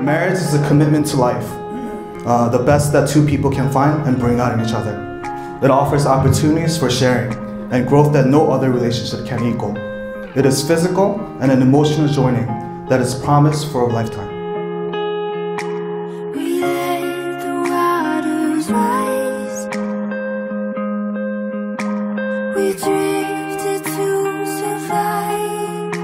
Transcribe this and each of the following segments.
Marriage is a commitment to life, the best that two people can find and bring out in each other. It offers opportunities for sharing and growth that no other relationship can equal. It is physical and an emotional joining that is promised for a lifetime. We let the waters rise. We drifted to survive.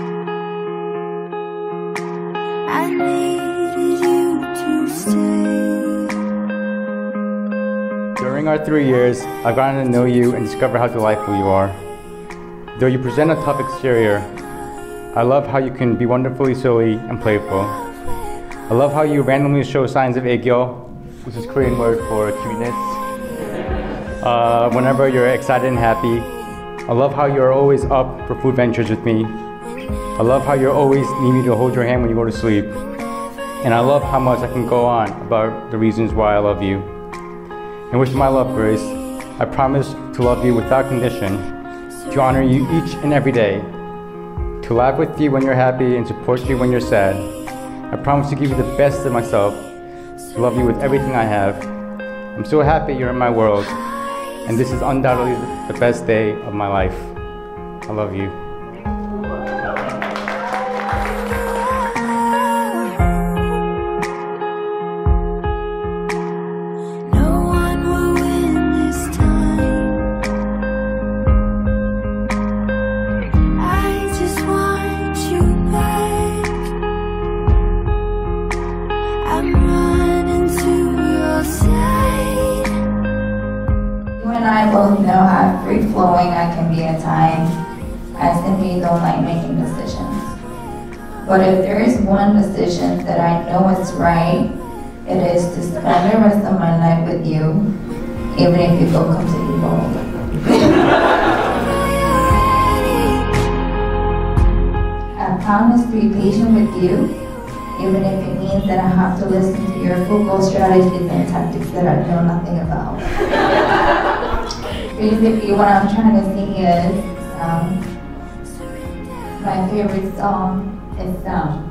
I needed you to stay. During our 3 years, I've gotten to know you and discover how delightful you are. Though you present a tough exterior, I love how you can be wonderfully silly and playful. I love how you randomly show signs of 애교, which is Korean word for cuteness. Whenever you're excited and happy. I love how you're always up for food ventures with me. I love how you always need me to hold your hand when you go to sleep. And I love how much I can go on about the reasons why I love you. And with my love, Grace, I promise to love you without condition, to honor you each and every day, to laugh with you when you're happy and support you when you're sad. I promise to give you the best of myself, to love you with everything I have. I'm so happy you're in my world, and this is undoubtedly the best day of my life. I love you. I both know how free-flowing I can be at times. I simply don't like making decisions. But if there is one decision that I know is right, it is to spend the rest of my life with you, even if you go completely bold. I promise to be patient with you, even if it means that I have to listen to your football strategies and tactics that I know nothing about. Basically, what I'm trying to sing is, my favorite song is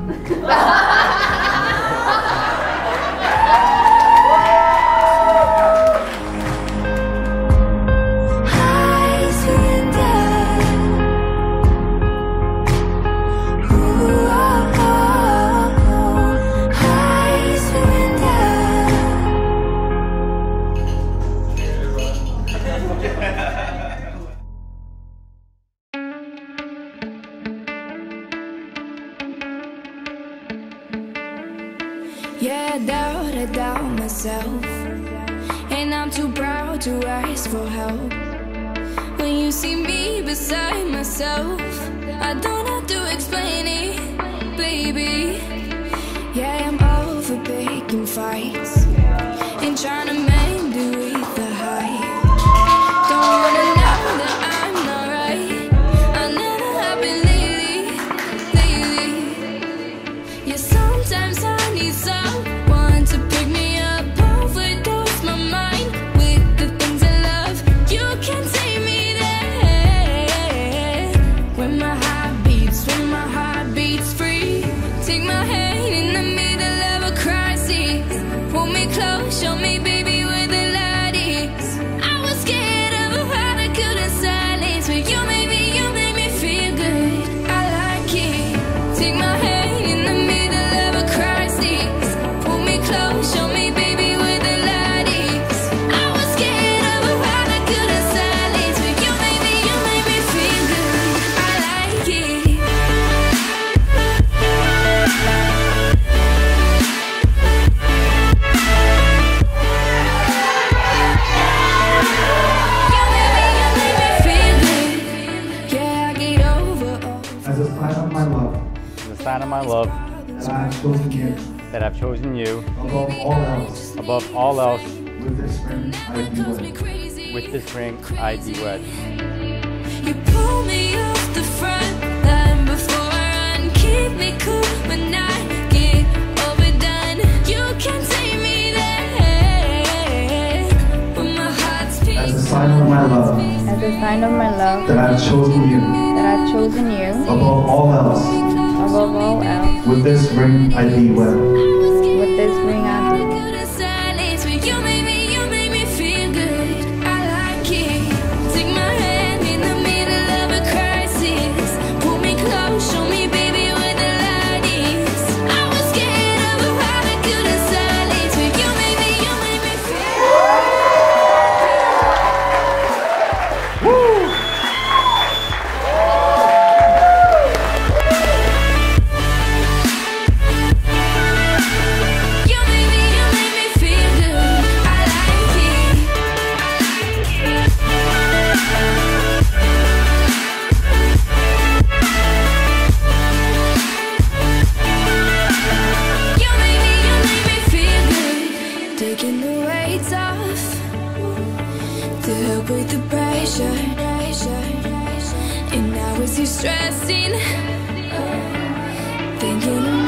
Yeah, I doubt myself, and I'm too proud to ask for help. When you see me beside myself, I don't have to explain it, baby. Yeah, I'm over picking fights and trying to make do with the hype. Don't wanna know that I'm not right. I never have been lately. Yeah, sometimes I need someone to pick me up, overdose my mind with the things I love. You can take me there when my heart beats free. Take my hand in the middle of a crisis. Pull me close, show me, baby, where the light is. I was scared of a heart I couldn't silence, but you made me feel good. I like it. Take my hand in the middle of a crisis. Pull me close, show me, baby, where the light is. I was scared of a heart I couldn't silence, but you made me feel good. I like it. As a sign of my love, As a sign of my love, that I have chosen you, that I've chosen you above all else, with this ring I be wed. With this ring I be wed. You pull me off the front line before I run. Keep me cool when I get overdone. You can take me there when my heart's beating. as a sign of my love, As a sign of my love, that I have chosen you, that I've chosen you above all else, above all else. with this ring I be wed. With this ring on you. Good in silence, but you make me feel good. I like it. Take my hand in the middle of a crisis. Pull me close, show me, baby, where the light is. I was scared of a heart, good in silence, but you make me feel good. You make me feel good. I like it. You make me feel good. Taking the weight off to help with the pressure. And now it's you stressing, thinking